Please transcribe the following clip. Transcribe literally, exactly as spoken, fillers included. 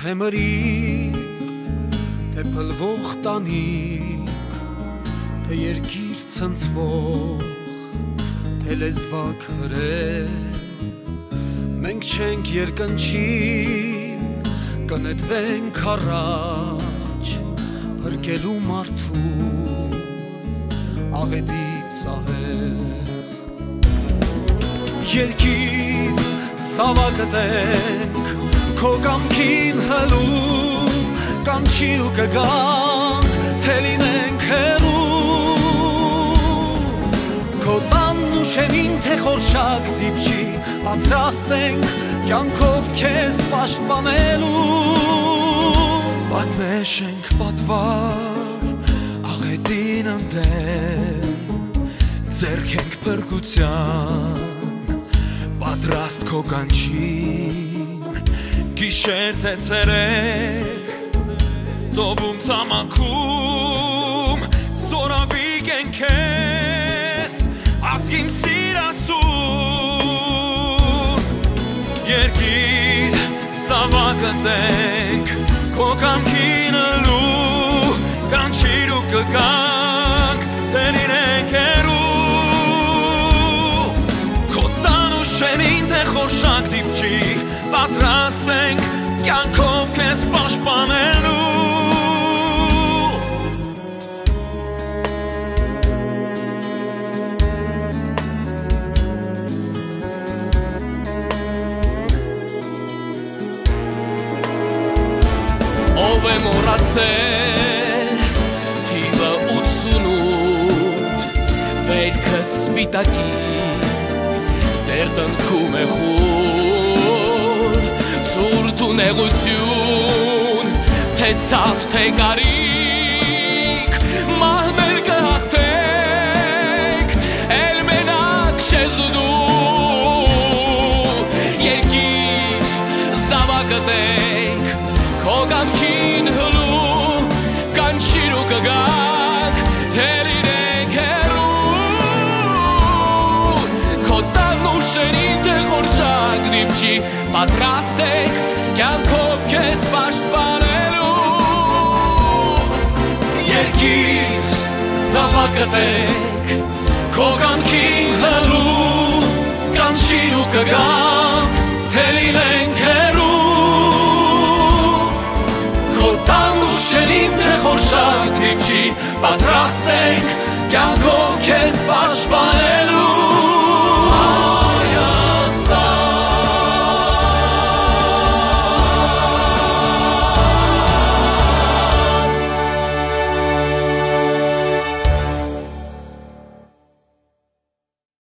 Թե մրի, թե փլվող տանիք, թե երկիր ցնցվող, թե լեզվակ հրեր, մենք չենք երկնչի, կնետվենք առաջ, փրկելու մարդու աղետից ահեղ։ Երկիր զավակտենք, քո կամքին հլու, կանչիր ու կգանք, թե լինենք հեռու, քո տանն ու շենին թե խորշակ դիպչի, պատրաստ ենք կյանքով քեզ պաշտպանելու, պատմեշ ենք պատվար, աղետին ընդեմ, ձեռք ենք փրկության, պատրաստ քո կանչին, գիշեր թե ցերեկ, տովում ցամաքում, զորավիկ ենք քեզ, ազգիմ սիրասուն, երկիր զավակտենք, քո կամքին հլու, կանչիր ու կգանք, թե լինենք հեռու, քո տան ու շենին թե խորշակ դիպչի, պատրաստ ենք կյանքով քեզ պաշտպանելու, ով է մոռացել թիվը ութսունութ, վերքը սպիտակի, դեռ տնքում է խուր, ցուրտ ու նեղություն, թե ցավ թե կարիք, մահմել կհաղթենք, էլ մենակ չես դու, երկիր զավակտենք, քո կամքին հլու, կանչիր ու կգանք, թե լինենք հեռու, քո տանն ու շենին թե խորշակ դիպչի, պատրաստ ենք կյանքով քեզ պաշտպանելու, երկիր զավակտենք, քո կամքին հլու, կանչիր ու կգանք, թե լինենք հեռու, շենին թե խորշակ դիպչի, պատրաստ ենք կյանքով քեզ պաշտպանելու,